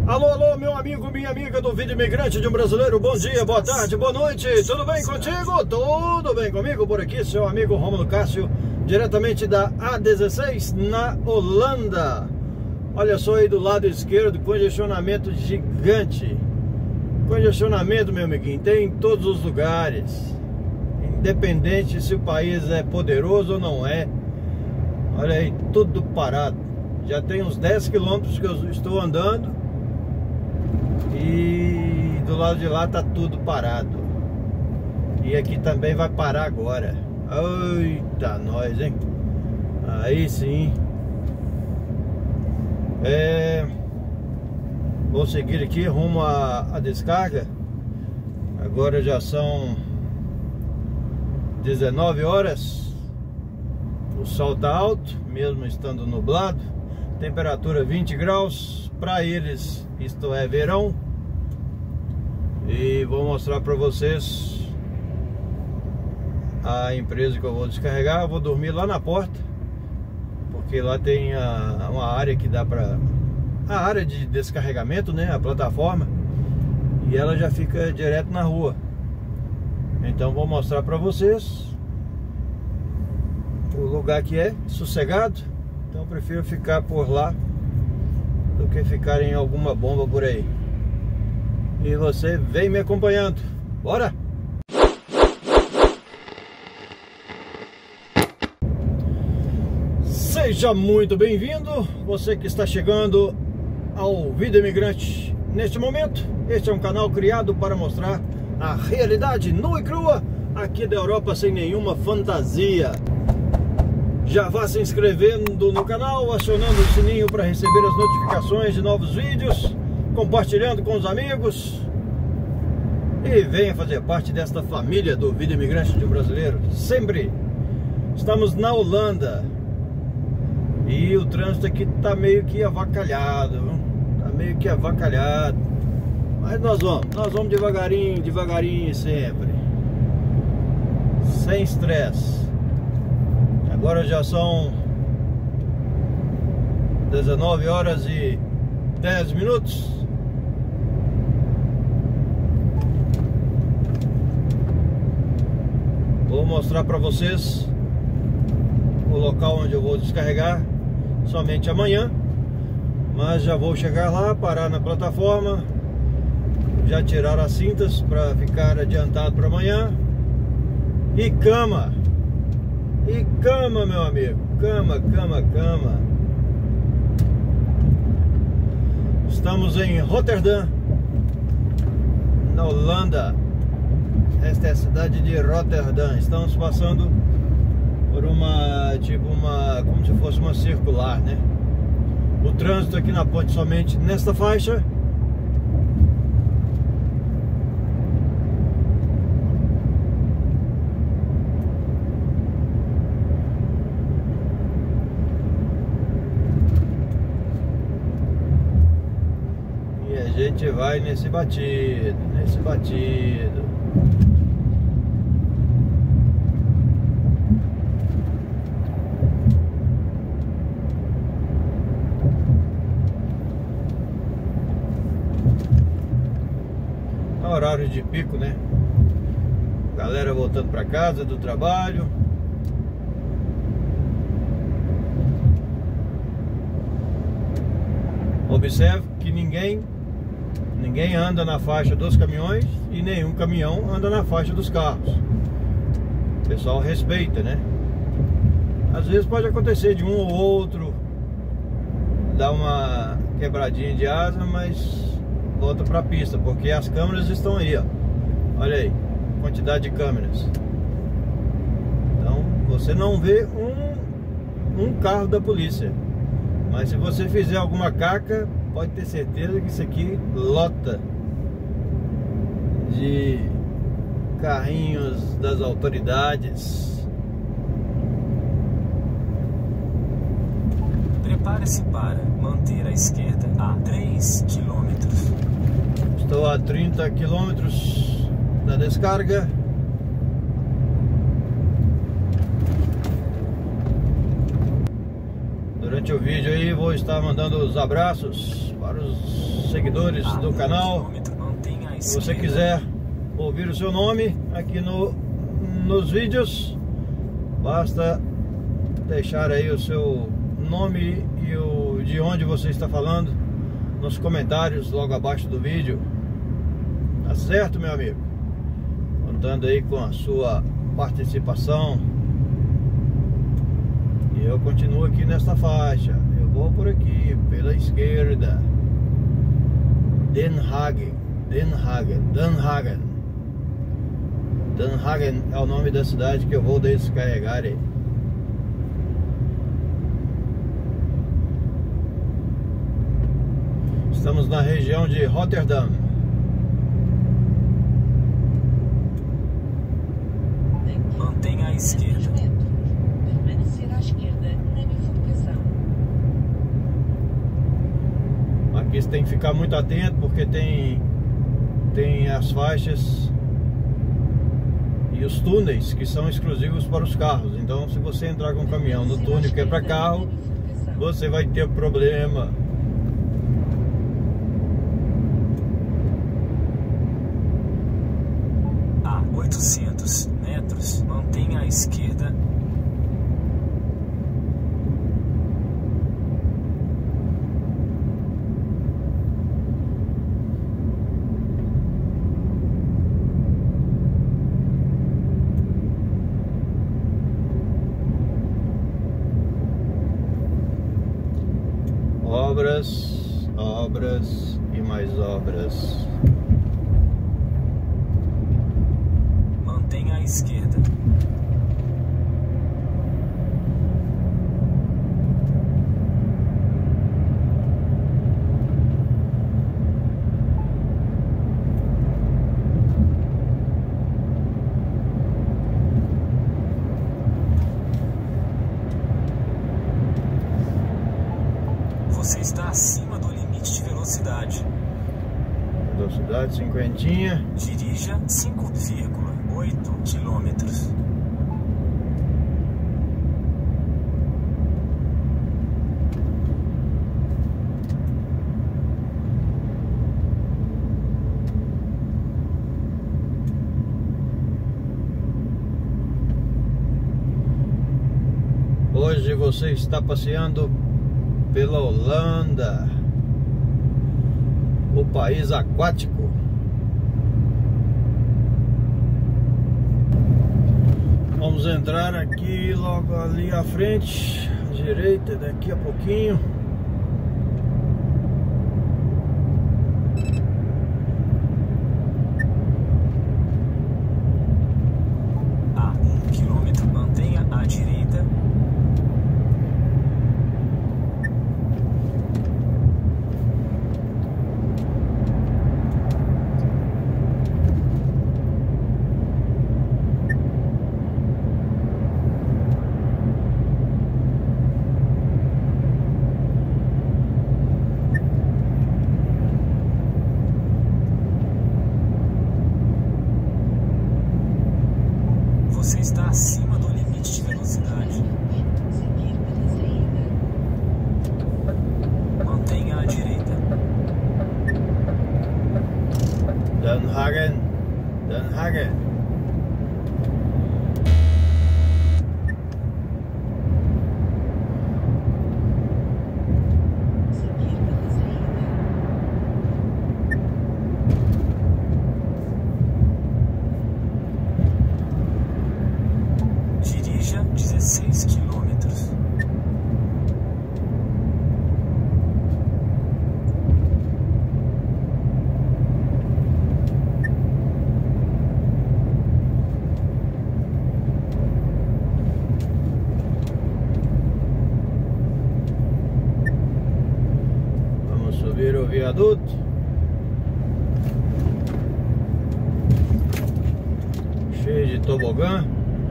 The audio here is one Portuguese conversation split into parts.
Alô, alô, meu amigo, minha amiga do Vida Imigrante de um Brasileiro. Bom dia, boa tarde, boa noite. Tudo bem contigo? Tudo bem comigo? Por aqui, seu amigo Rômulo Cássio, diretamente da A16 na Holanda. Olha só aí do lado esquerdo, congestionamento gigante. Congestionamento, meu amiguinho, tem em todos os lugares, independente se o país é poderoso ou não é. Olha aí, tudo parado. Já tem uns 10 quilômetros que eu estou andando e do lado de lá tá tudo parado. E aqui também vai parar agora. Eita, nós, hein? Aí sim. Vou seguir aqui rumo à descarga. Agora já são 19 horas. O sol tá alto, mesmo estando nublado. Temperatura 20 graus. Para eles isto é verão. E vou mostrar para vocês a empresa que eu vou descarregar. Eu vou dormir lá na porta, porque lá tem uma área que dá para a área de descarregamento, né, a plataforma, e ela já fica direto na rua. Então vou mostrar para vocês o lugar que é sossegado. Então eu prefiro ficar por lá do que ficar em alguma bomba por aí. E você vem me acompanhando. Bora! Seja muito bem-vindo, você que está chegando ao Vida Imigrante neste momento. Este é um canal criado para mostrar a realidade nua e crua aqui da Europa, sem nenhuma fantasia. Já vá se inscrevendo no canal, acionando o sininho para receber as notificações de novos vídeos, compartilhando com os amigos e venha fazer parte desta família do Vida Imigrante de um Brasileiro. Sempre estamos na Holanda e o trânsito aqui tá meio que avacalhado, tá meio que avacalhado, mas nós vamos devagarinho, devagarinho sempre, sem estresse. Agora já são 19 horas e 10 minutos. Vou mostrar para vocês o local onde eu vou descarregar somente amanhã, mas já vou chegar lá, parar na plataforma, já tirar as cintas para ficar adiantado para amanhã. E cama, meu amigo, cama. Estamos em Rotterdam, na Holanda. Esta é a cidade de Rotterdam. Estamos passando por como se fosse uma circular, né? O trânsito aqui na ponte somente nesta faixa. E a gente vai nesse batido. Horário de pico, né? Galera voltando para casa do trabalho. Observe que ninguém anda na faixa dos caminhões e nenhum caminhão anda na faixa dos carros. O pessoal respeita, né? Às vezes pode acontecer de um ou outro dar uma quebradinha de asa, mas volta para a pista, porque as câmeras estão aí, ó. Olha aí, quantidade de câmeras. Então você não vê um carro da polícia, mas se você fizer alguma caca, pode ter certeza que isso aqui lota de carrinhos das autoridades. Prepare-se para manter a esquerda a 3 km. Estou a 30 km da descarga. Durante o vídeo aí vou estar mandando os abraços para os seguidores do canal. Se você quiser ouvir o seu nome aqui nos vídeos, basta deixar aí o seu nome e de onde você está falando nos comentários logo abaixo do vídeo. Tá certo, meu amigo? Contando aí com a sua participação. E eu continuo aqui nesta faixa. Eu vou por aqui, pela esquerda. Den Hagen é o nome da cidade que eu vou descarregar aí. Estamos na região de Rotterdam. Mantenha à esquerda. Permanecer à esquerda na bifurcação. Aqui você tem que ficar muito atento porque tem as faixas e os túneis que são exclusivos para os carros. Então, se você entrar com um caminhão no túnel que é para carro, você vai ter problema. A 800 metros, mantenha à esquerda. Obras e mais obras. Mantenha à esquerda. Você está acima do limite de velocidade. Velocidade 50. Dirija 5,8 quilômetros. Hoje você está passeando pela Holanda, o país aquático. Vamos entrar aqui logo ali à frente, à direita, daqui a pouquinho. A 1 quilômetro, mantenha à direita. Você está acima do limite de velocidade. Seguir pela saída. Mantenha à direita. Den Hagen. Seguir pela saída. Dirija 16 quilômetros. Vamos subir o viaduto. Cheio de tobogã.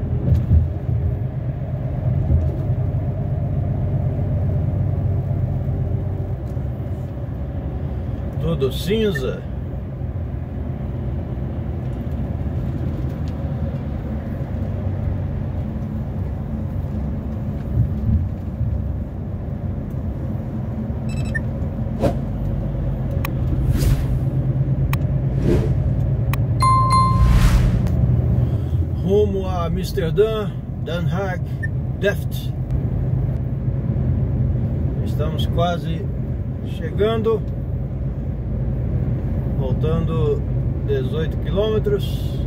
Tudo cinza. Amsterdã, Den Haag, Delft. Estamos quase chegando, faltando 18 quilômetros.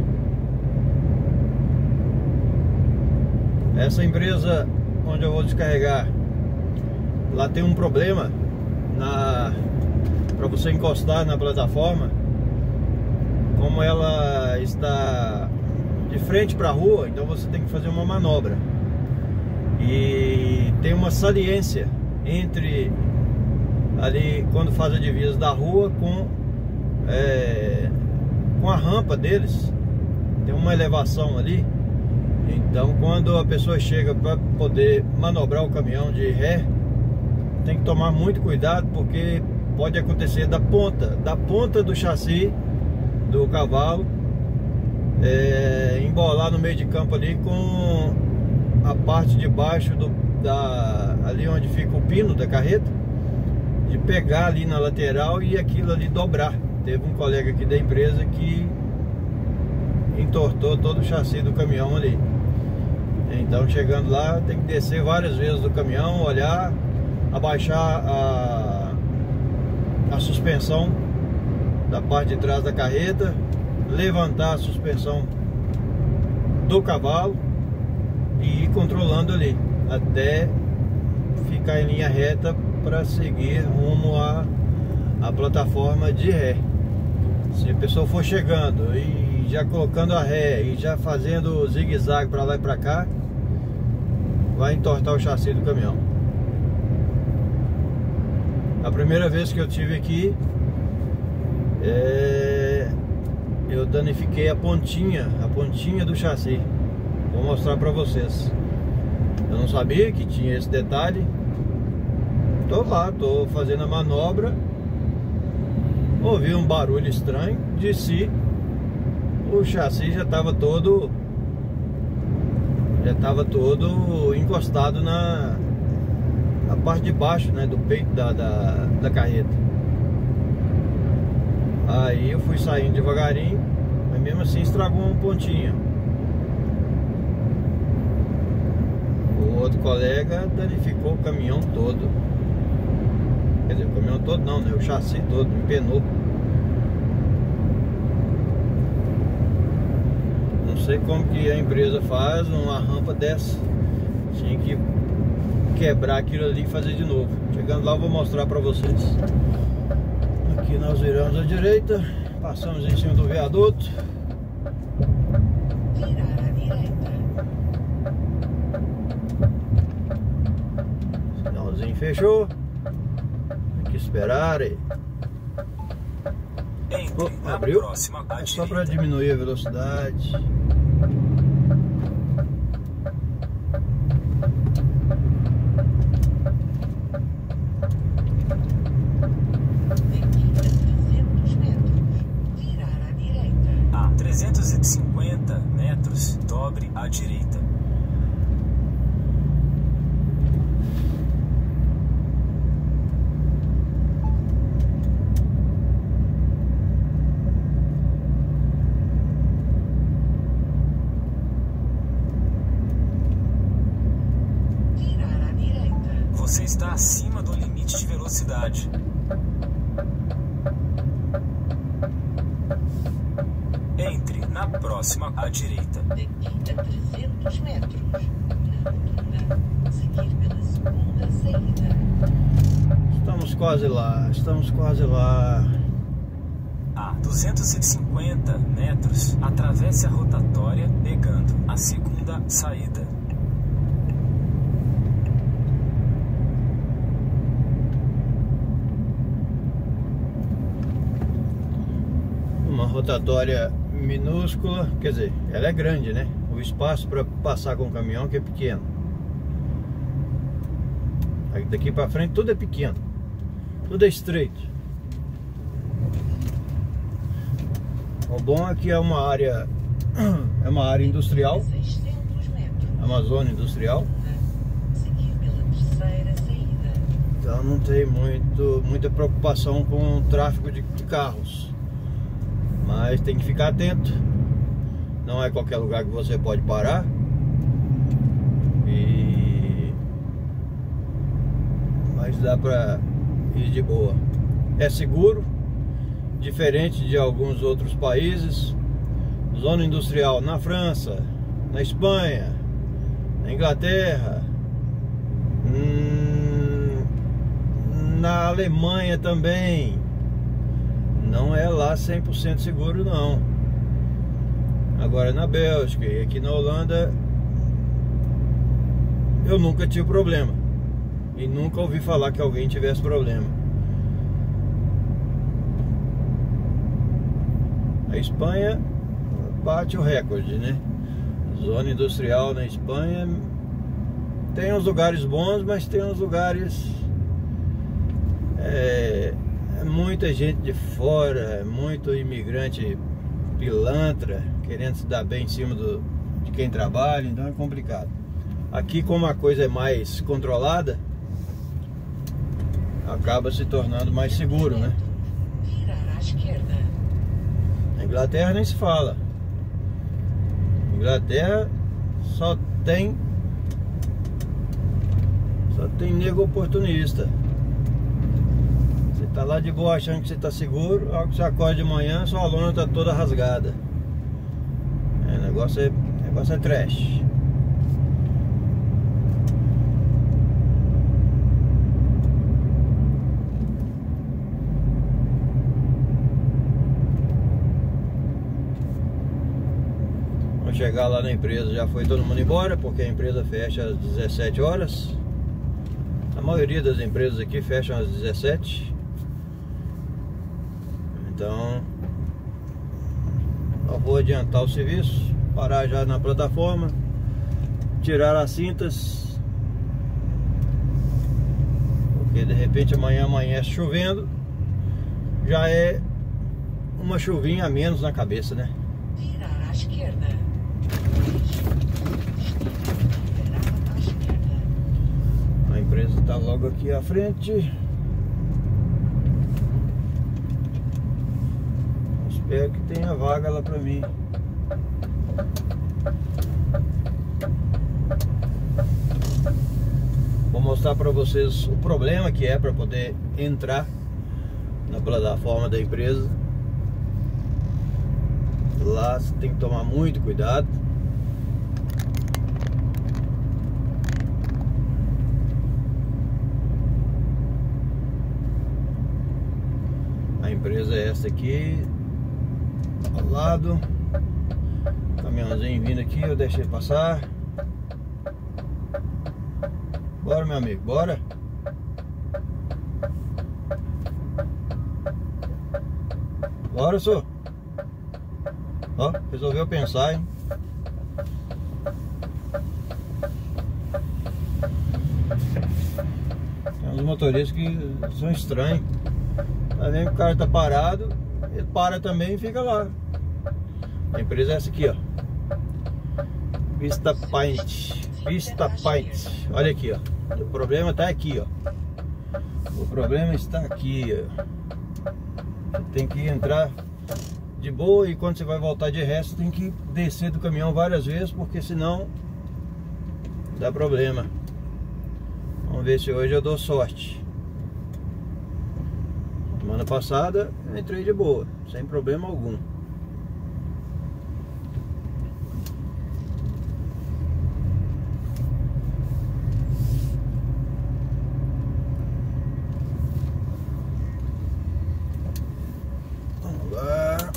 Essa empresa onde eu vou descarregar, lá tem um problema para você encostar na plataforma. Como ela está de frente para a rua, então você tem que fazer uma manobra. E tem uma saliência entre ali, quando faz a divisa da rua com a rampa deles, tem uma elevação ali. Então quando a pessoa chega para poder manobrar o caminhão de ré, tem que tomar muito cuidado, porque pode acontecer da ponta do chassi do cavalo embolar no meio de campo ali com a parte de baixo ali onde fica o pino da carreta, de pegar ali na lateral e aquilo ali dobrar. Teve um colega aqui da empresa que entortou todo o chassi do caminhão ali. Então chegando lá tem que descer várias vezes do caminhão, olhar, abaixar a suspensão da parte de trás da carreta, levantar a suspensão do cavalo e ir controlando ali até ficar em linha reta para seguir rumo à plataforma de ré. Se a pessoa for chegando e já colocando a ré e já fazendo zigue-zague para lá e para cá, vai entortar o chassi do caminhão. A primeira vez que eu tive aqui, eu danifiquei a pontinha do chassi. Vou mostrar para vocês. Eu não sabia que tinha esse detalhe. Tô fazendo a manobra, ouvi um barulho estranho, desci, o chassi já estava todo encostado na parte de baixo, né, do peito da carreta. Aí eu fui saindo devagarinho, mas mesmo assim estragou um pontinho. O outro colega danificou o caminhão todo. Quer dizer, o caminhão todo não, né? O chassi todo, empenou. Não sei como que a empresa faz uma rampa dessa. Tinha que quebrar aquilo ali e fazer de novo. Chegando lá eu vou mostrar pra vocês. Aqui nós viramos à direita, passamos em cima do viaduto. Virar à direita. Sinalzinho fechou. Tem que esperar aí. Abriu. É só para diminuir a velocidade. Daqui a 300 metros. Virar à direita. A 350 metros, dobre à direita. Você está acima do limite de velocidade. Entre na próxima à direita. Daqui a 300 metros. Na rotunda. Seguir pela segunda saída. Estamos quase lá, estamos quase lá. A 250 metros, atravesse a rotatória, pegando a segunda saída. Uma rotatória minúscula, quer dizer, ela é grande, né? O espaço para passar com o caminhão que é pequeno. Daqui para frente tudo é pequeno, tudo é estreito. O bom é que é uma área industrial, 600 metros. Amazônia industrial. Seguir pela terceira saída. Então não tem muita preocupação com o tráfego de carros. Mas tem que ficar atento, Não é qualquer lugar que você pode parar. Mas dá pra ir de boa. É seguro, diferente de alguns outros países. Zona industrial na França, na Espanha, na Inglaterra, na Alemanha também. Não é lá 100% seguro não. Agora na Bélgica e aqui na Holanda eu nunca tive problema. E nunca ouvi falar que alguém tivesse problema. A Espanha bate o recorde, né? Zona industrial na Espanha tem uns lugares bons, mas tem uns lugares muita gente de fora, muito imigrante pilantra querendo se dar bem em cima de quem trabalha, então é complicado. Aqui, como a coisa é mais controlada, acaba se tornando mais seguro, né? Virar à esquerda. Na Inglaterra nem se fala. Na Inglaterra só tem nego oportunista. Você tá lá de boa achando que você tá seguro, ao que você acorda de manhã, sua lona tá toda rasgada. O negócio é trash. Chegar lá na empresa, já foi todo mundo embora, porque a empresa fecha às 17 horas. A maioria das empresas aqui fecham às 17. Então eu vou adiantar o serviço, parar já na plataforma, tirar as cintas, porque de repente amanhã amanhece chovendo, já é uma chuvinha a menos na cabeça, né? Virar à esquerda. A empresa está logo aqui à frente. Espero que tenha vaga lá para mim. Vou mostrar para vocês o problema que é para poder entrar na plataforma da empresa. Lá você tem que tomar muito cuidado. A empresa é essa aqui, ao lado. Caminhãozinho vindo aqui, eu deixei passar. Bora, meu amigo, bora. Bora, senhor. Ó, resolveu pensar, hein? Tem uns motoristas que são estranhos. Tá vendo que o cara tá parado, ele para também e fica lá. A empresa é essa aqui, ó. Vista Paint. Vista Paint. Olha aqui, ó. O problema tá aqui, ó. O problema está aqui, ó. Você tem que entrar de boa e quando você vai voltar de resto tem que descer do caminhão várias vezes, porque senão dá problema. Vamos ver se hoje eu dou sorte. Semana passada eu entrei de boa, sem problema algum. Vamos lá.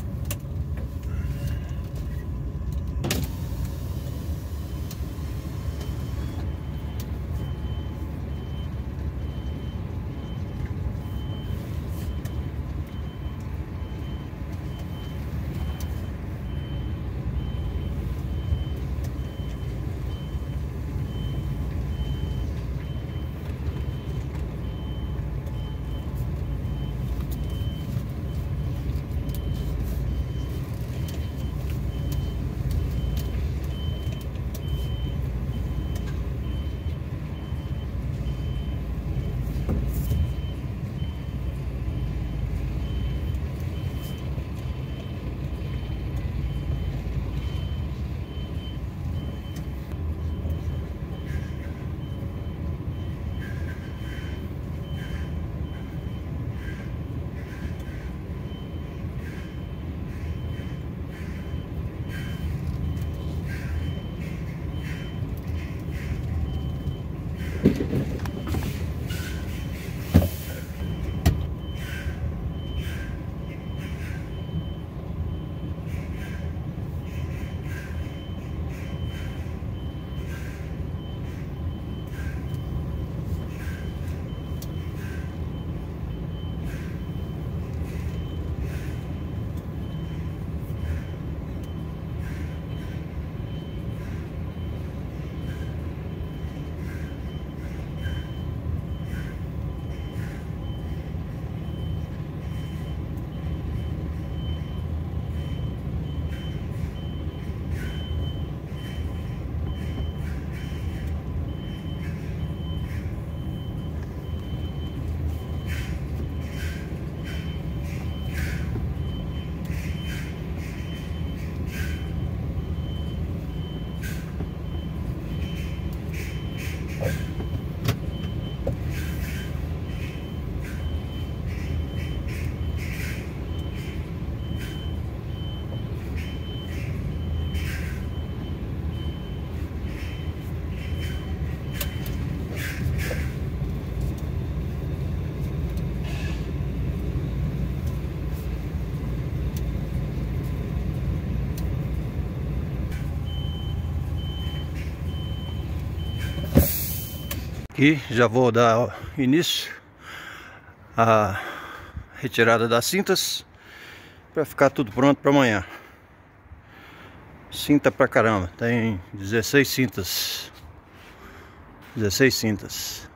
Aqui já vou dar início à retirada das cintas para ficar tudo pronto para amanhã. Cinta pra caramba, tem 16 cintas. 16 cintas.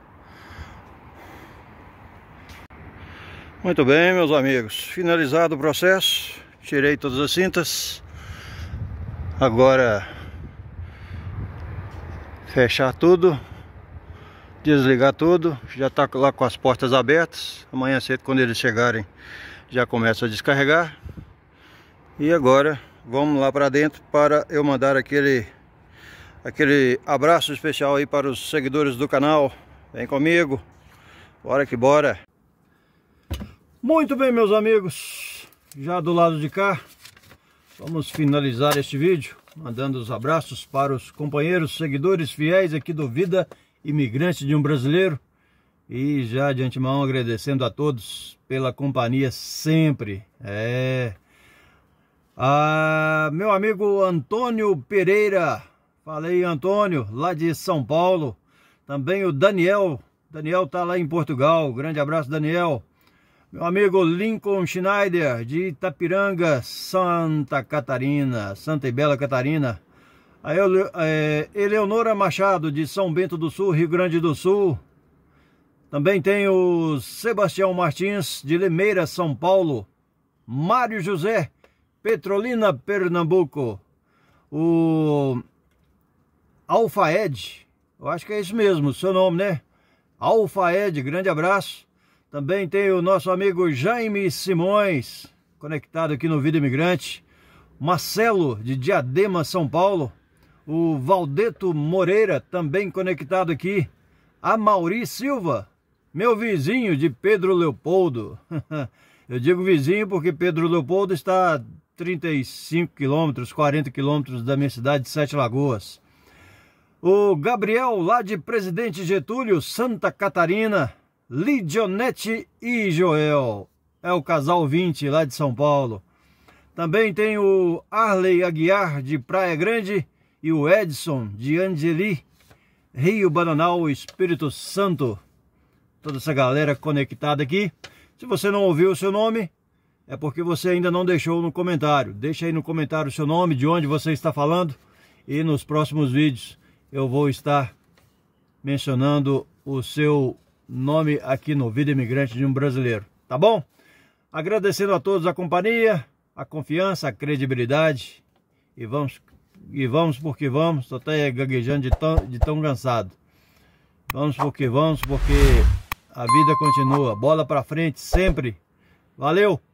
Muito bem, meus amigos, finalizado o processo, tirei todas as cintas. Agora fechar tudo, desligar tudo. Já está lá com as portas abertas. Amanhã cedo, quando eles chegarem, já começa a descarregar. E agora vamos lá para dentro para eu mandar aquele abraço especial aí para os seguidores do canal. Vem comigo, bora que bora. Muito bem, meus amigos, já do lado de cá, vamos finalizar este vídeo mandando os abraços para os companheiros, seguidores fiéis aqui do Vida Imigrante de um Brasileiro. E já de antemão agradecendo a todos pela companhia sempre. Meu amigo Antônio Pereira, falei Antônio, lá de São Paulo. Também o Daniel tá lá em Portugal, grande abraço, Daniel. Meu amigo Lincoln Schneider, de Itapiranga, Santa e Bela Catarina. A Eleonora Machado, de São Bento do Sul, Rio Grande do Sul. Também tem o Sebastião Martins, de Limeira, São Paulo. Mário José, Petrolina, Pernambuco. O Alfaed, eu acho que é isso mesmo, o seu nome, né? Alfaed, grande abraço. Também tem o nosso amigo Jaime Simões, conectado aqui no Vida Imigrante. Marcelo, de Diadema, São Paulo. O Valdeto Moreira, também conectado aqui. A Mauri Silva, meu vizinho de Pedro Leopoldo. Eu digo vizinho porque Pedro Leopoldo está a 35 quilômetros, 40 quilômetros da minha cidade de Sete Lagoas. O Gabriel, lá de Presidente Getúlio, Santa Catarina. Lidionete e Joel, é o casal 20 lá de São Paulo. Também tem o Arley Aguiar, de Praia Grande, e o Edson, de Angeli, Rio Bananal, Espírito Santo. Toda essa galera conectada aqui. Se você não ouviu o seu nome, é porque você ainda não deixou no comentário. Deixa aí no comentário o seu nome, de onde você está falando, e nos próximos vídeos eu vou estar mencionando o seu nome aqui no Vida Imigrante de um Brasileiro, tá bom? Agradecendo a todos a companhia, a confiança, a credibilidade. E vamos porque vamos. Tô até gaguejando de tão cansado. Vamos porque a vida continua. Bola pra frente sempre. Valeu!